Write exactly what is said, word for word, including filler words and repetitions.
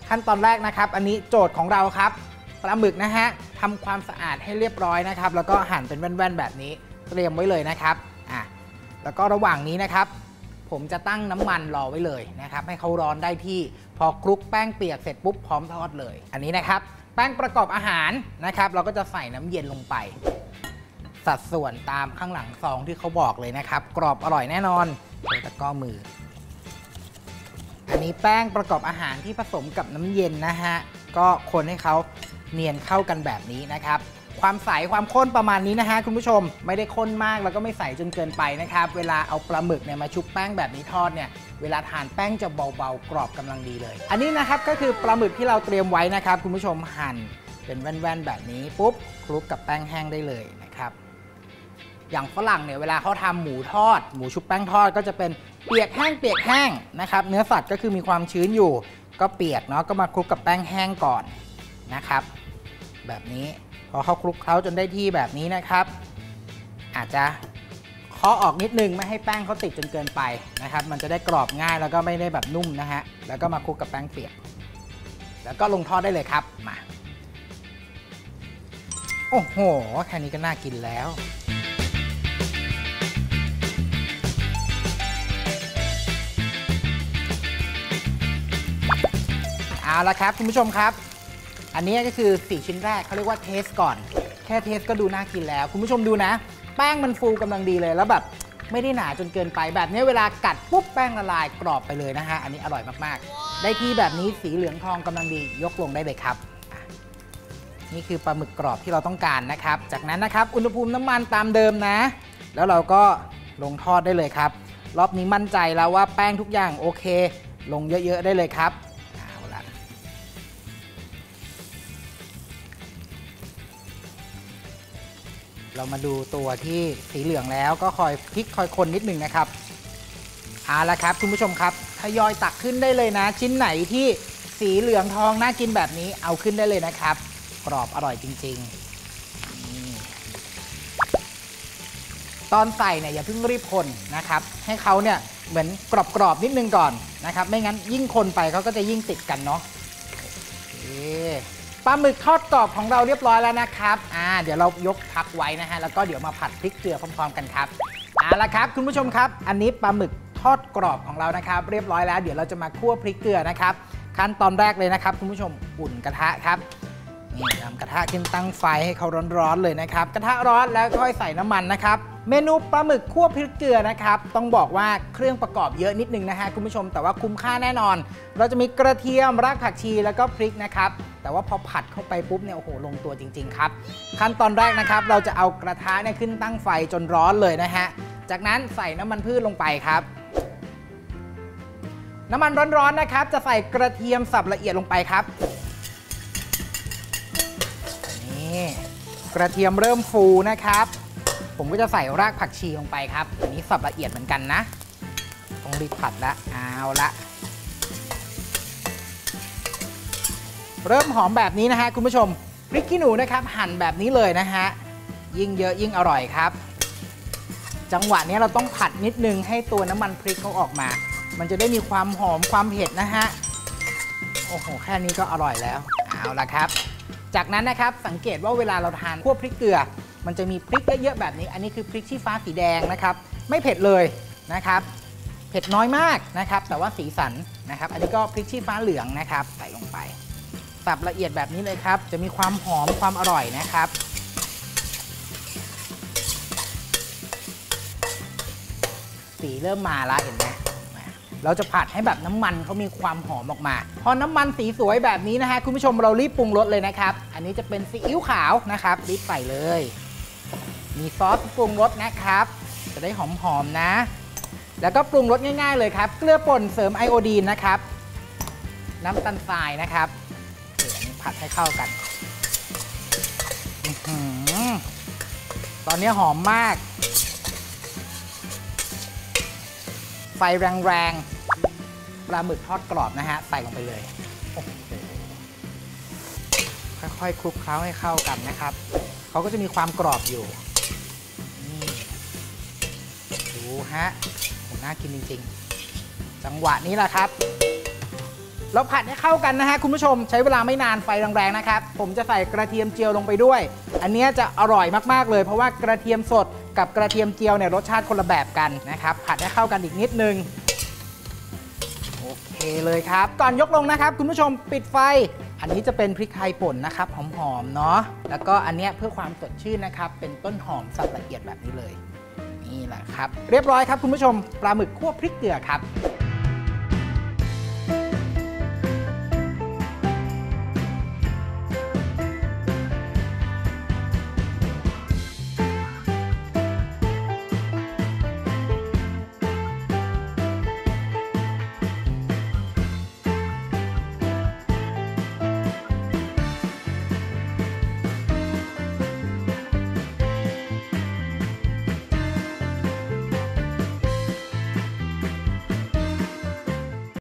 ขั้นตอนแรกนะครับอันนี้โจทย์ของเราครับปลาหมึกนะฮะทำความสะอาดให้เรียบร้อยนะครับแล้วก็หั่นเป็นแว่นๆแบบนี้เตรียมไว้เลยนะครับอ่ะแล้วก็ระหว่างนี้นะครับผมจะตั้งน้ำมันรอไว้เลยนะครับให้เขาร้อนได้ที่พอคลุกแป้งเปียกเสร็จปุ๊บพร้อมทอดเลยอันนี้นะครับแป้งประกอบอาหารนะครับเราก็จะใส่น้ำเย็นลงไปสัดส่วนตามข้างหลังซองที่เขาบอกเลยนะครับกรอบอร่อยแน่นอนใช้ตะกร้อมืออันนี้แป้งประกอบอาหารที่ผสมกับน้ำเย็นนะฮะก็คนให้เขาเนียนเข้ากันแบบนี้นะครับความใสความข้นประมาณนี้นะฮะคุณผู้ชมไม่ได้ข้นมากแล้วก็ไม่ใสจนเกินไปนะครับเวลาเอาปลาหมึกเนี่ยมาชุบแป้งแบบนี้ทอดเนี่ยเวลาทานแป้งจะเบาๆกรอบกำลังดีเลยอันนี้นะครับก็คือปลาหมึกที่เราเตรียมไว้นะครับคุณผู้ชมหั่นเป็นแว่นๆแบบนี้ปุ๊บคลุกกับแป้งแห้งได้เลยนะครับอย่างฝรั่งเนี่ยเวลาเขาทำหมูทอดหมูชุบแป้งทอดก็จะเป็นเปียกแห้งเปียกแห้งนะครับเนื้อสัตว์ก็คือมีความชื้นอยู่ก็เปียกเนาะก็มาคลุกกับแป้งแห้งก่อนนะครับแบบนี้พอเขาคลุกเคล้าจนได้ที่แบบนี้นะครับอาจจะเคาะออกนิดนึงไม่ให้แป้งเขาติดจนเกินไปนะครับมันจะได้กรอบง่ายแล้วก็ไม่ได้แบบนุ่มนะฮะแล้วก็มาคลุกกับแป้งเปียกแล้วก็ลงทอดได้เลยครับมาโอ้โหแค่นี้ก็น่ากินแล้วเอาละครับคุณผู้ชมครับอันนี้ก็คือสี่ชิ้นแรกเขาเรียกว่าเทสก่อนแค่เทสก็ดูน่ากินแล้วคุณผู้ชมดูนะแป้งมันฟูกำลังดีเลยแล้วแบบไม่ได้หนาจนเกินไปแบบนี้เวลากัดปุ๊บแป้งละลายกรอบไปเลยนะฮะอันนี้อร่อยมากๆได้ที่แบบนี้สีเหลืองทองกำลังดียกลงได้เลยครับนี่คือปลาหมึกกรอบที่เราต้องการนะครับจากนั้นนะครับอุณหภูมิน้ำมันตามเดิมนะแล้วเราก็ลงทอดได้เลยครับรอบนี้มั่นใจแล้วว่าแป้งทุกอย่างโอเคลงเยอะๆได้เลยครับเรามาดูตัวที่สีเหลืองแล้วก็คอยพลิกคอยคนนิดนึงนะครับเอาละครับคุณผู้ชมครับทยอยตักขึ้นได้เลยนะชิ้นไหนที่สีเหลืองทองน่ากินแบบนี้เอาขึ้นได้เลยนะครับกรอบอร่อยจริงๆตอนใส่เนี่ยอย่าเพิ่งรีบคนนะครับให้เขาเนี่ยเหมือนกรอบๆนิดนึงก่อนนะครับไม่งั้นยิ่งคนไปเขาก็จะยิ่งติดกันเนาะปลาหมึกทอดกรอบของเราเรียบร้อยแล้วนะครับอ่าเดี๋ยวเรายกพักไว้นะฮะแล้วก็เดี๋ยวมาผัดพริกเกลือพร้อมๆกันครับเอาละครับคุณผู้ชมครับอันนี้ปลาหมึกทอดกรอบของเรานะครับเรียบร้อยแล้วเดี๋ยวเราจะมาคั่วพริกเกลือนะครับขั้นตอนแรกเลยนะครับคุณผู้ชมอุ่นกระทะครับนี่นำกระทะขึ้นตั้งไฟให้เขาร้อนๆเลยนะครับกระทะร้อนแล้วค่อยใส่น้ำมันนะครับเมนูปลาหมึกคั่วพริกเกลือนะครับต้องบอกว่าเครื่องประกอบเยอะนิดนึงนะฮะคุณผู้ชมแต่ว่าคุ้มค่าแน่นอนเราจะมีกระเทียมรากผักชีแล้วก็พริกนะครับแต่ว่าพอผัดเข้าไปปุ๊บเนี่ยโอ้โหลงตัวจริงๆครับขั้นตอนแรกนะครับเราจะเอากระทะเนี่ยขึ้นตั้งไฟจนร้อนเลยนะฮะจากนั้นใส่น้ำมันพืชลงไปครับน้ำมันร้อนๆนะครับจะใส่กระเทียมสับละเอียดลงไปครับนี่กระเทียมเริ่มฟูนะครับผมก็จะใส่รากผักชีลงไปครับอันนี้สับละเอียดเหมือนกันนะต้องรีบผัดละเอาละเริ่มหอมแบบนี้นะฮะคุณผู้ชมพริกขี้หนูนะครับหั่นแบบนี้เลยนะฮะยิ่งเยอะยิ่งอร่อยครับจังหวะนี้เราต้องผัดนิดนึงให้ตัวน้ำมันพริกเขาออกมามันจะได้มีความหอมความเผ็ดนะฮะโอ้โหแค่นี้ก็อร่อยแล้วเอาละครับจากนั้นนะครับสังเกตว่าเวลาเราทานคั่วพริกเกลือมันจะมีพริกเยอะๆแบบนี้อันนี้คือพริกชี้ฟ้าสีแดงนะครับไม่เผ็ดเลยนะครับเผ็ดน้อยมากนะครับแต่ว่าสีสันนะครับอันนี้ก็พริกชี้ฟ้าเหลืองนะครับใส่ลงไปสับละเอียดแบบนี้เลยครับจะมีความหอมความอร่อยนะครับสีเริ่มมาแล้วเห็นไหมเราจะผัดให้แบบน้ำมันเขามีความหอมออกมาพอน้ำมันสีสวยแบบนี้นะฮะคุณผู้ชมเรารีบปรุงรสเลยนะครับอันนี้จะเป็นซีอิ๊วขาวนะครับรีบใส่เลยมีซอสปรุงรสนะครับจะได้หอมๆนะแล้วก็ปรุงรสง่ายๆเลยครับเกลือป่นเสริมไอโอดีนนะครับน้ำตาลทรายนะครับผัดให้เข้ากันตอนนี้หอมมากไฟแรงๆปลาหมึกทอดกรอบนะฮะใส่ลงไปเลยค่อยๆคลุกเคล้าให้เข้ากันนะครับเขาก็จะมีความกรอบอยู่นี่ดูฮะน่ากินจริงๆจังหวะนี้แหละครับเราผัดให้เข้ากันนะฮะคุณผู้ชมใช้เวลาไม่นานไฟแรงๆนะครับผมจะใส่กระเทียมเจียวลงไปด้วย อันนี้จะอร่อยมากๆเลยเพราะว่ากระเทียมสดกับกระเทียมเจียวเนี่ยรสชาติคนละแบบกันนะครับผัดให้เข้ากันอีกนิดนึงโอเคเลยครับก่อนยกลงนะครับคุณผู้ชมปิดไฟอันนี้จะเป็นพริกไทยป่นนะครับหอมๆเนาะแล้วก็อันเนี้ยเพื่อความสดชื่นนะครับเป็นต้นหอมสับละเอียดแบบนี้เลยนี่แหละครับเรียบร้อยครับคุณผู้ชมปลาหมึกคั่วพริกเกลือครับ